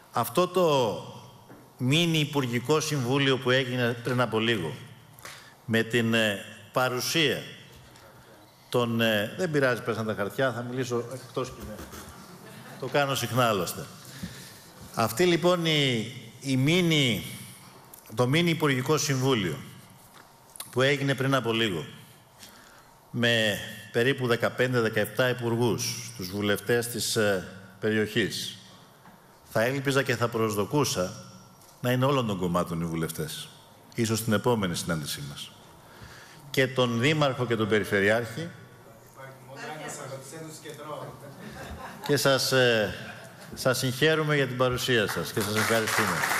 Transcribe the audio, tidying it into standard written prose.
Αυτό το μίνι Υπουργικό Συμβούλιο που έγινε πριν από λίγο, με την παρουσία των... δεν πειράζει, πέσαν τα χαρτιά, θα μιλήσω εκτός κοινού. Το κάνω συχνά άλλωστε. Αυτή λοιπόν το μίνι Υπουργικό Συμβούλιο που έγινε πριν από λίγο, με περίπου 15-17 υπουργούς, τους βουλευτές της περιοχής, θα έλπιζα και θα προσδοκούσα να είναι όλων των κομμάτων οι βουλευτές, ίσως την επόμενη συνάντησή μας. Και τον Δήμαρχο και τον Περιφερειάρχη. Και σας συγχαίρουμε για την παρουσία σας και σας ευχαριστούμε.